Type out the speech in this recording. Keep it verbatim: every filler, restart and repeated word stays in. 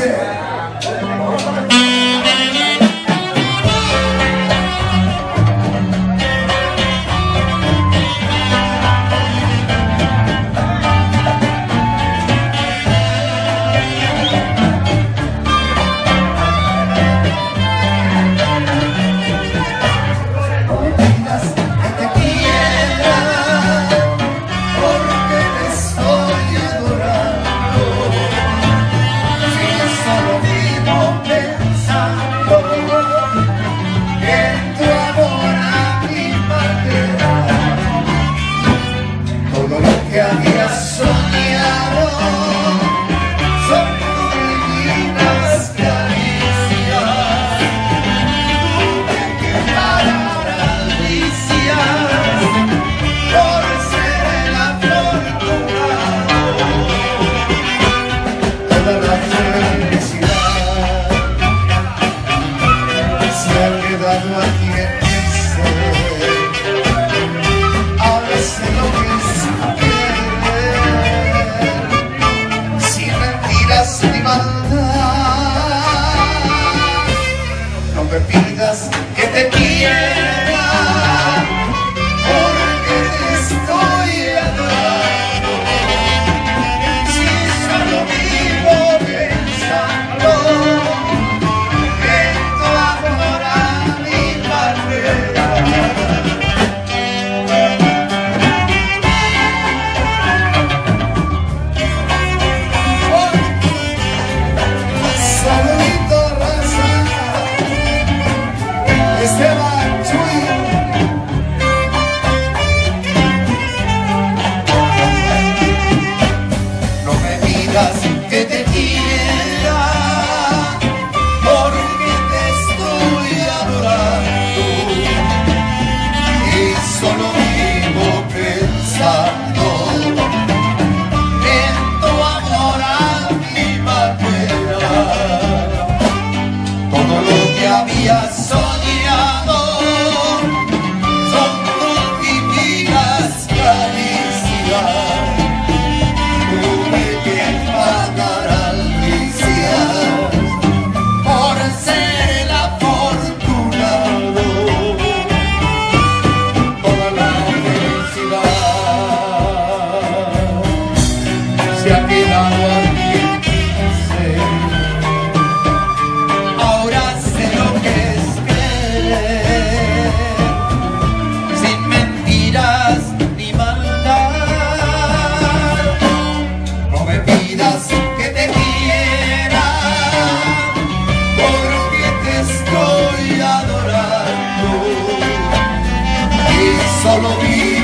dice. Que te quiera, porque te estoy adorando. Si solo vivo pensando en tu amor a mi manera. Saludito, raza. Esteban Chuy. No me pidas que te quiera, porque te estoy adorando y solo vivo pensando en tu amor a mi manera. Todo lo que había soñado son tus divinas caricias. Tuve que pagar albricias por ser el afortunado. Toda la felicidad se ha quedado aquí en mi ser. Ahora sé lo que es querer, sin mentiras ni maldad. No me pidas que te quiera, porque te estoy adorando y solo vivo